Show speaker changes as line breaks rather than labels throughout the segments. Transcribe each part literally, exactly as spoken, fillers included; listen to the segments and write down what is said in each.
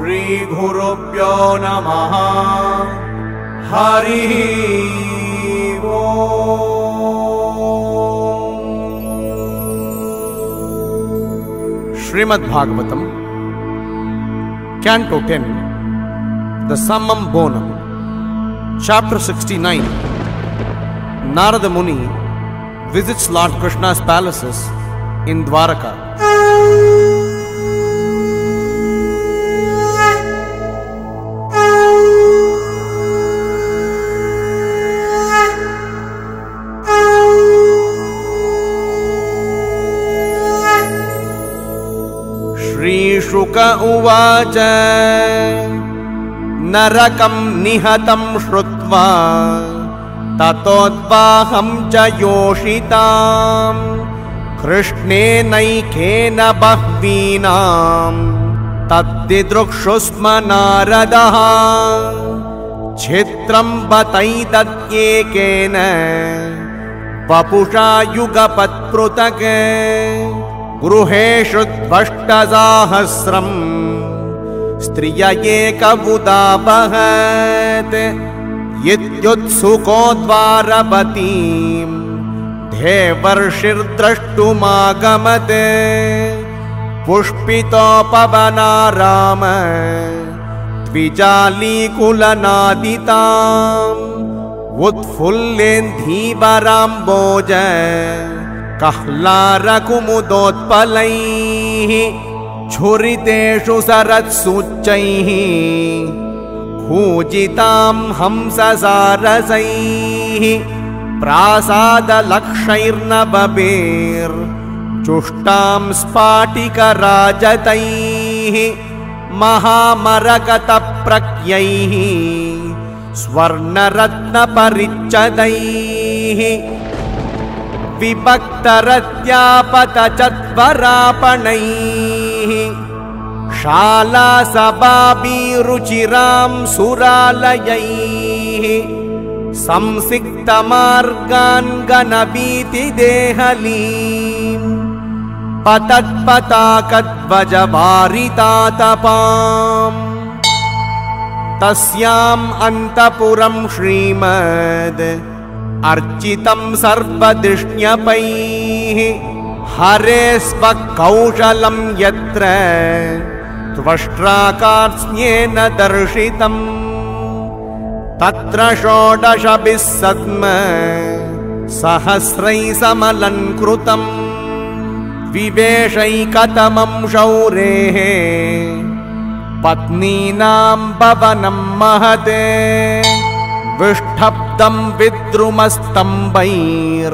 श्रीगुरुभ्यो नमः। हरि ओम। Shrimad Bhagavatam Canto ten, the Summum Bonum, Chapter sixty-nine. Narada Muni visits Lord Krishna's palaces in Dwaraka. Shri Shuka Uvacha Narakam Nihatam Shrutva Tatodvaham cha Yoshitam Krishne Naikena Bahvinam Taddidrukshusma Naradaha Chitram Bataidatyekena Vapusha Yugapat Prutake Gruheshu Dvashtazahasram Striya Ekavudabhat Yityutsukhodvarapatim Devarshirdrashtumagamate Pushpitopavanarama Dvijalikulanaditam Utfullendhivaramboja Kahlara kumudotpalaihi Churiteshu saratsuchaihi Khujitam hamsasarasaihi Prasada lakshairnababir Chushtam spatika rajataihi Mahamarakata prakyaihi Swarnaratna parichadaihi Vibhaktarathyapata chatvarapanaihi Shala sababi ruchiram suralayaihi Samsikta margan ganabiti dehalim Patatpatakat vajavaritatapam Tasyam antapuram shrimad Architam sarvadishnyapaih Haresva kaushalam yatra Tvashtrakartsnyena darshitam Tatra shodashabhisatma Sahasrai samalankrutam Viveshaikatamam shaurehe Patninam bhavanam mahate Vishthabdam vidrumastambair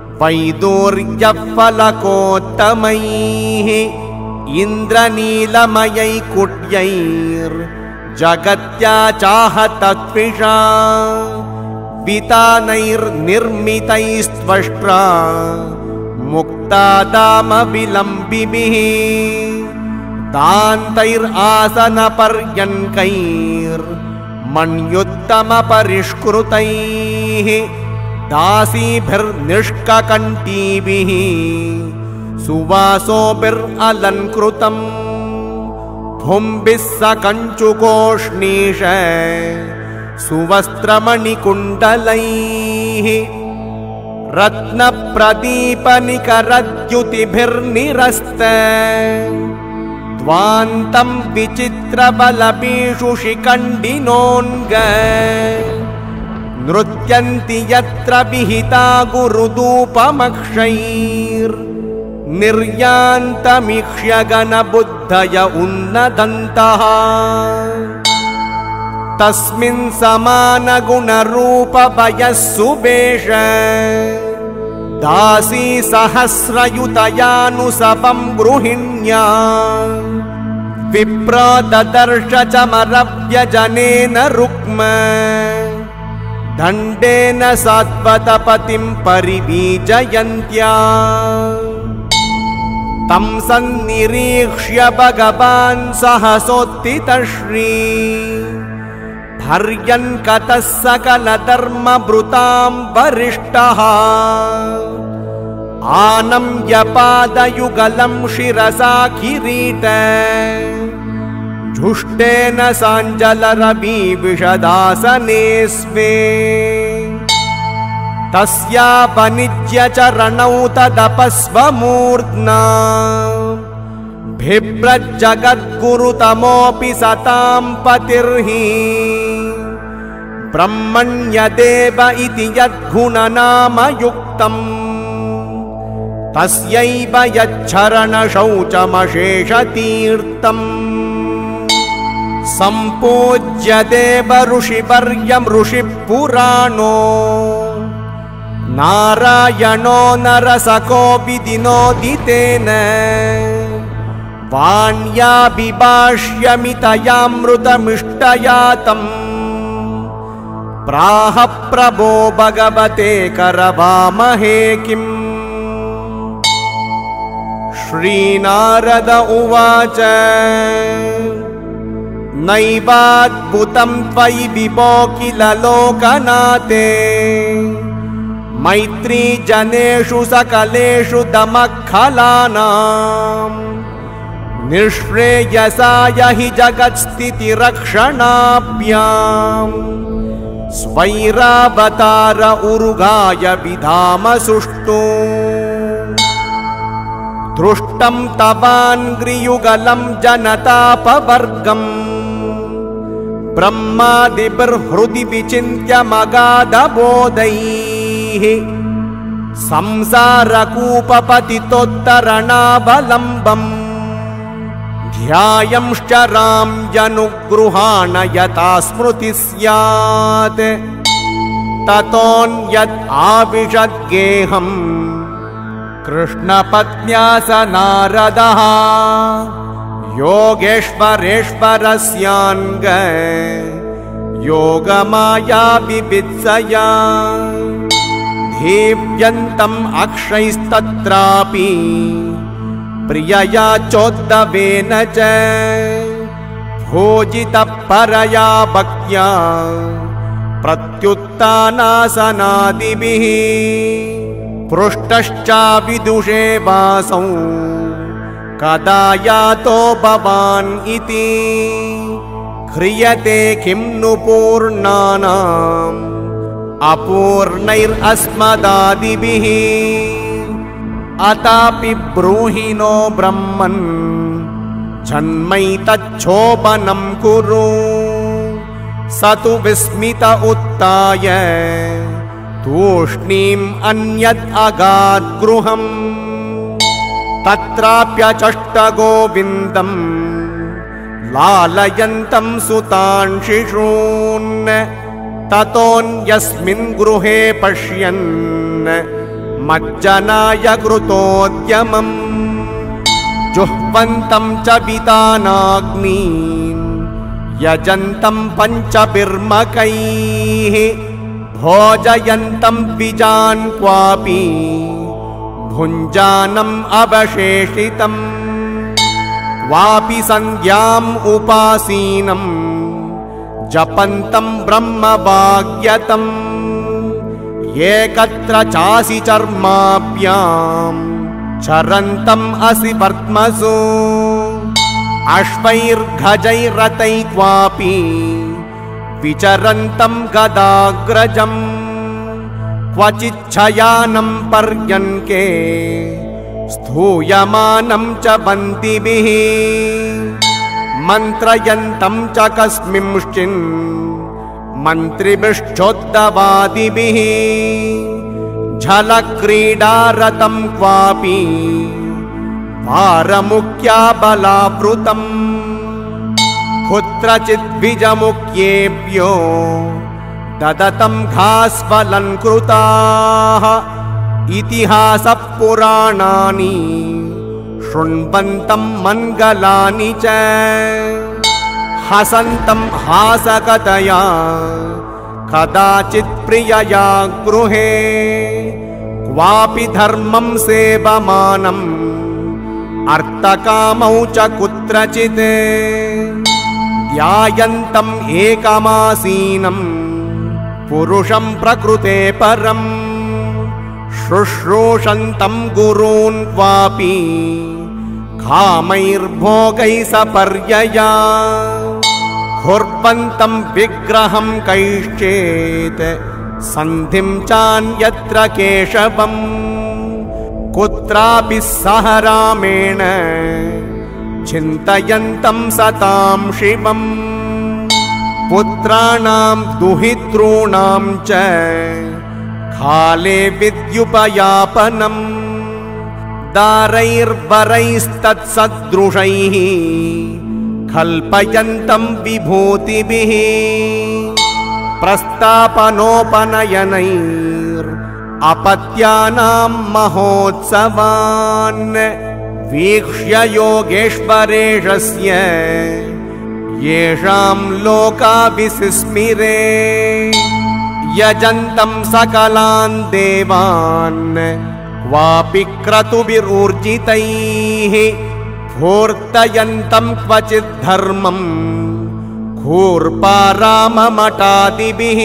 Vaiduryaphalakottamaih Indranilamayai kutyair Jagatya chahatatvisha Vitanair nirmitaistvashtra Muktadama vilambibihi Dantair asana paryankair Manyuttama parishkrutaihi Dasibhir nishkakantibihi Suvasobhir alankrutam Bhumbissa kanchukoshnisha Suvastramani kundalaihi Ratna pradipanikarajyutibhir nirasta Dvantam vichitra balabishu shikandinonga Nrutyanti yatra vihita gurudupamakshair Niryantamikshagana buddhaya unnadantaha Tasmin samana gunarupa vayasubesha Dasi sahasrayutayanusapam gruhinya Vipra dadarsha chamaravyajanena rukma Dandena satvatapatim parivijayantya Tam sannirikshya bhagavan sahasottitashri Bharyan katas sakala dharma brutam varishtaha Anam yapada yugalam shirasa kirita धुष्टेन साञ्जलरविविशदासने स्वे तस्यापनिज्य चरणौ तदपस्वमूर्ध्ना बिभ्रज्जगद्गुरुतमोऽपि सतां पतिर्हि ब्रह्मण्यदेव इति यद्गुणनामयुक्तम् तस्यैव यच्छरणशौचमशेषतीर्थम् सम्पूज्य देव ऋषिवर्यं ऋषिपुराणो नारायणो नरसको विदिनोदितेन वाण्या बिभाष्यमितयामृतमिष्टयातम् प्राह प्रभो भगवते करवामहे किम्। श्रीनारद उवाच नैवाद्भुतं त्वयि विभो किल लोकनाथे मैत्री जनेषु सकलेषु दमखलानां निःश्रेयसाय हि जगत्स्थितिरक्षणाभ्याम् स्वैरावतार उरुगाय विधाम सुष्ठु दृष्टं तवान्ग्रियुगलं जनतापवर्गम् ब्रह्मादिभिर्हृदि विचिन्त्य मगाधबोधैः संसारकूपपतितोत्तरणावलम्बम् ध्यायंश्चरां यनुगृहाण यथा स्मृति स्यात् ततोऽन्यत् आविशद्गेहम् कृष्णपत्न्या स नारदः योगेश्वरेश्वरस्याङ्ग योगमाया विवित्सया धीव्यन्तम् अक्षैस्तत्रापि प्रियया चोद्धवेन च भोजितः परया भक्त्या प्रत्युत्थानासनादिभिः पृष्टश्चाविदुषे वासौ कदा यातो भवान् इति ह्रियते किं नु पूर्णानाम् अपूर्णैरस्मदादिभिः अतापि ब्रूहि नो ब्रह्मन् जन्मैतच्छोभनं कुरु स तु विस्मित उत्थाय तूष्णीम् अन्यत् अगाद्गृहम् तत्राप्यचष्ट गोविन्दम् लालयन्तं सुतान् शिशून् ततोऽन्यस्मिन् गृहे पश्यन् मज्जनाय कृतोद्यमम् जुह्वन्तं च वितानाग्नीन् यजन्तं पञ्चभिर्मकैः भोजयन्तं द्विजान् क्वापि भुञ्जानम् अवशेषितम् क्वापि सन्ध्याम् उपासीनम् जपन्तं ब्रह्मवाग्यतम् एकत्र चासि चर्माभ्याम् चरन्तम् असि पद्मसु अश्वैर्गजैरथैः क्वापि विचरन्तं गदाग्रजम् क्वचिच्छयानं पर्यङ्के स्थूयमानं च बन्दिभिः मन्त्रयन्तं च कस्मिंश्चिन् मन्त्रिभिश्चोद्धवादिभिः झलक्रीडारतं क्वापि भारमुख्याबलावृतम् कुत्रचिद्विजमुख्येभ्यो ददतं घास्फलङ्कृताः इतिहासपुराणानि शृण्वन्तं मङ्गलानि च हसन्तं हासकतया कदाचित् प्रियया गृहे क्वापि धर्मं सेवमानम् अर्थकामौ च कुत्रचित् ध्यायन्तम् एकमासीनं पुरुषं प्रकृते परम् शुश्रूषन्तं गुरून् क्वापि कामैर्भोगैः सपर्यया घुर्वन्तं विग्रहं कैश्चेत् सन्धिं चान्यत्र केशवम् कुत्रापि सह रामेण चिन्तयन्तं सतां शिवम् पुत्राणां दुहितॄणां च काले विद्युपयापनम् दारैर्वरैस्तत्सदृशैः कल्पयन्तं विभूतिभिः प्रस्तापनोपनयनैर् अपत्यानां महोत्सवान् वीक्ष्य योगेश्वरेशस्य येषां लोका विसिस्मिरे यजन्तं सकलान् देवान् क्वापि क्रतुभिरूर्जितैः घोर्तयन्तं क्वचित् धर्मं घोर्पाराममठादिभिः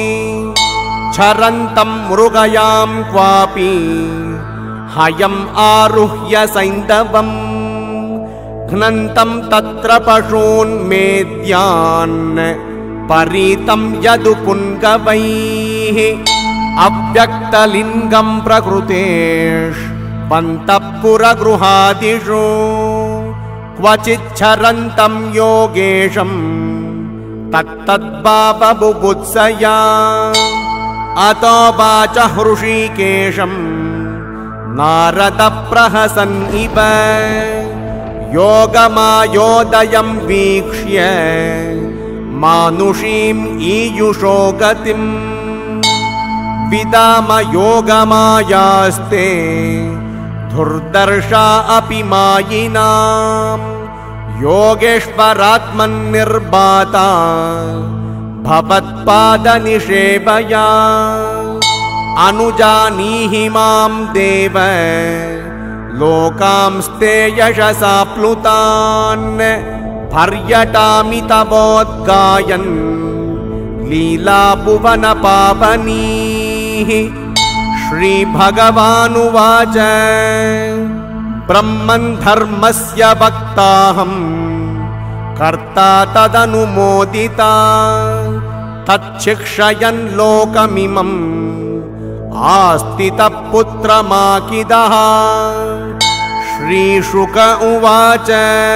छरन्तं मृगयां क्वापि हयम् आरुह्य सैन्धवम् घ्नन्तं तत्र पशून् मेद्यान् परीतं यदुपुङ्गवैः अव्यक्तलिङ्गं प्रकृतेष्वन्तःपुरगृहादिषु क्वचिच्छरन्तं योगेशं तत्तद्भावबुभुत्सया अतो वाच हृषीकेशं नारदप्रहसन् इव योगमायोदयं वीक्ष्य मानुषीम् ईयुषो गतिम् विदाम योगमायास्ते धुर्दर्शा अपि मायिनाम् योगेश्वरात्मन्निर्बाता भवत्पादनिषेवया अनुजानीहि मां देव लोकांस्ते यशसा प्लुतान् पर्यटामि तवोद्गायन् लीलाभुवनपावनीः श्रीभगवानुवाच ब्रह्मन् धर्मस्य वक्ताहम् कर्ता तदनुमोदिता तच्छिक्षयन् लोकमिमम् आस्तितः पुत्रमाकिदः श्रीशुक उवाच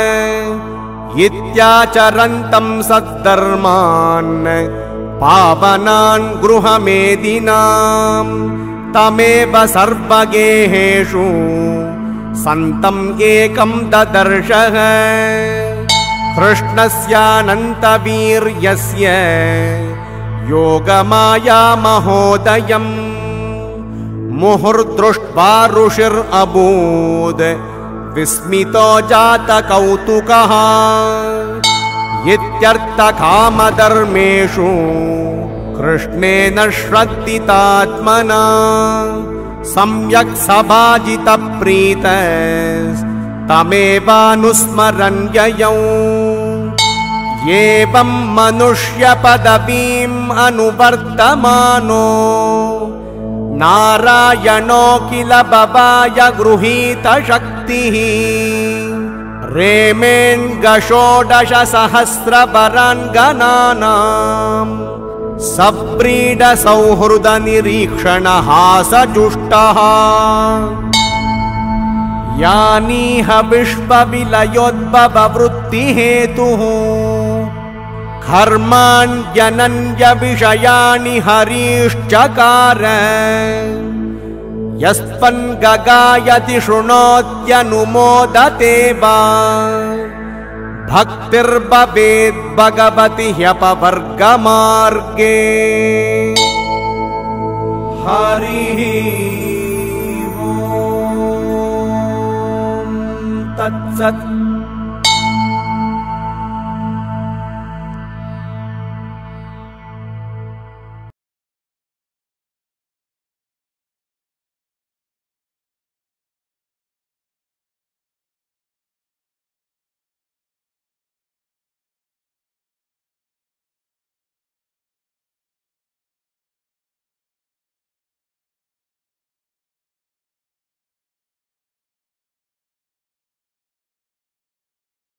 इत्याचरन्तं सद्धर्मान् पावनान् गृहमेदिनां तमेव सर्वगेहेषु सन्तम् एकं ददर्शः कृष्णस्यानन्तवीर्यस्य योगमाया महोदयम् मुहुर्दृष्ट्वा ऋषिरभूत् विस्मितो जातकौतुकः इत्यर्थकामधर्मेषु कृष्णेन श्रद्धितात्मना सम्यक् सभाजितप्रीतस्तमेवानुस्मरन् ययौ एवं मनुष्यपदवीम् अनुवर्तमानो नारायणो किल बबाय गृहीत शक्तिः रेमेन्गषोडश सहस्रवरान्गणानाम् सप्रीड सौहृद निरीक्षण हासजुष्टः यानीह विश्वविलयोद्भव वृत्तिहेतुः कर्माण्यनन्य विषयाणि हरीश्चकार यस्पन् गगायति शृणोत्यनुमोदते वा भक्तिर्भवेद् भगवति ह्यपवर्गमार्गे हरिः ओम् तत्सत्।